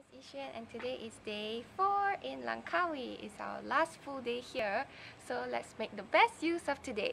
Ishan, and today is day 4 in Langkawi. It's our last full day here, so let's make the best use of today.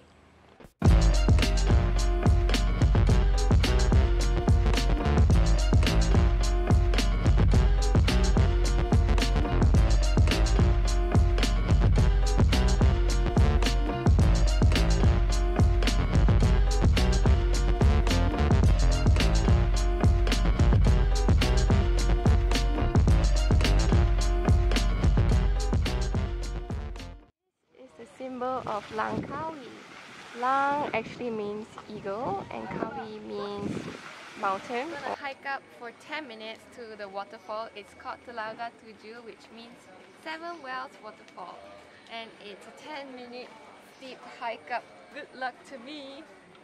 The symbol of Langkawi. Lang actually means eagle and Kawi means mountain. We're gonna hike up for 10 minutes to the waterfall. It's called Telaga Tujuh, which means 7 Wells Waterfall. And it's a 10-minute steep hike up. Good luck to me!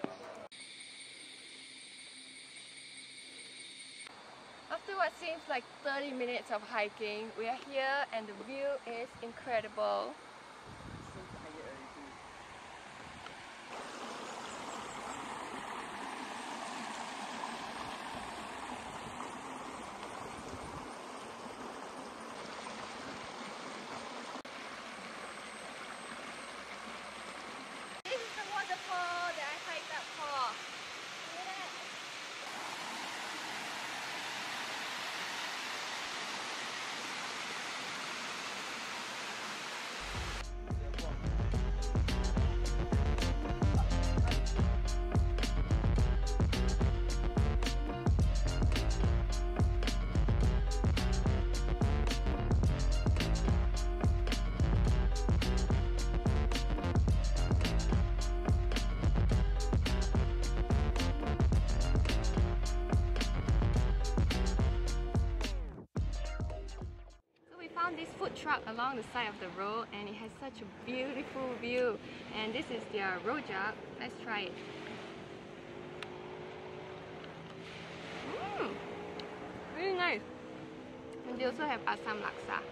After what seems like 30 minutes of hiking, we are here and the view is incredible. This is the waterfall that I hiked up for. Look at that. Found this food truck along the side of the road and it has such a beautiful view, and this is their rojak. Let's try it. Really nice. And they also have asam laksa.